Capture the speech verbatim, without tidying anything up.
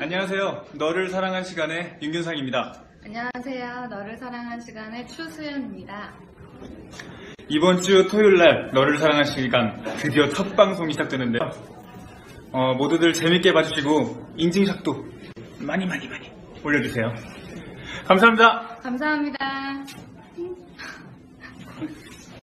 안녕하세요. 너를 사랑한 시간의 윤균상입니다. 안녕하세요. 너를 사랑한 시간의 추수연입니다. 이번 주 토요일날 너를 사랑한 시간 드디어 첫 방송이 시작되는데요. 어, 모두들 재밌게 봐주시고 인증샷도 많이 많이 많이 올려주세요. 감사합니다. 감사합니다.